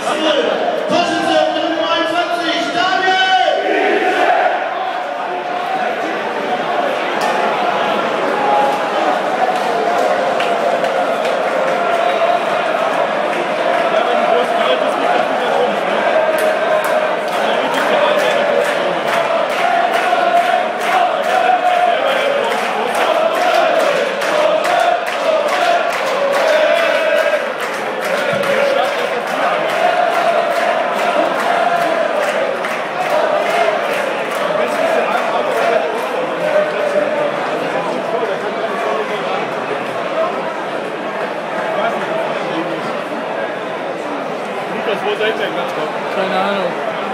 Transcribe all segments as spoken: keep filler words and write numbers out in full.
Wo seid ihr ganz gut? Keine Ahnung.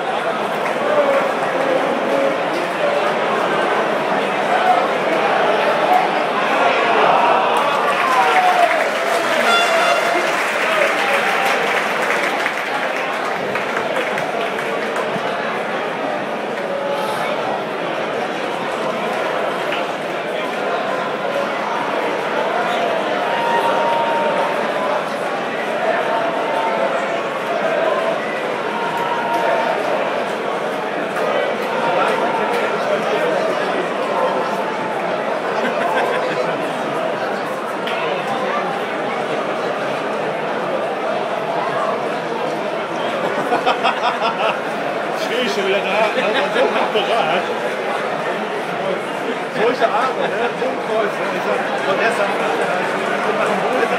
Stehe ich schon wieder da, also so ein Apparat. Solche Arme, ne? So ein Kreuz. Ne? Ich sag, von der Seite wir machen Boden.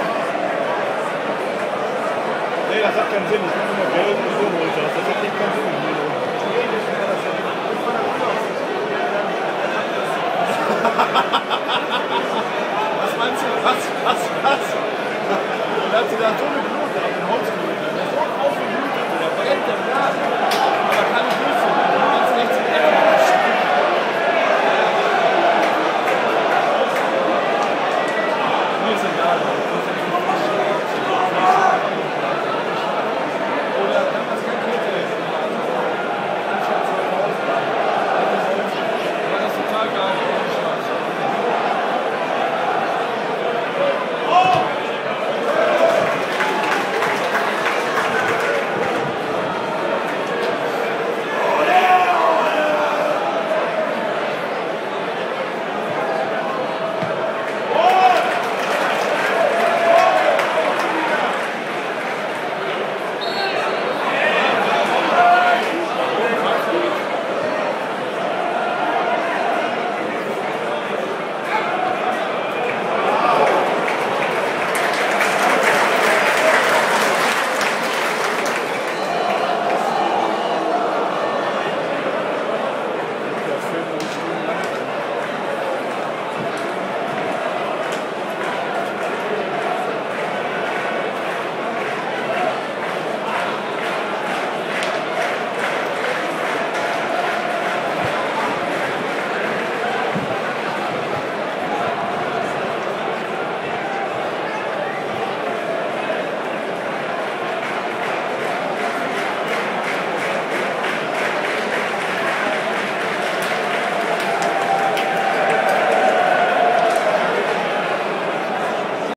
Nee, das hat keinen Sinn. Ich mache immer Geld und so. Das hat nicht keinen Sinn.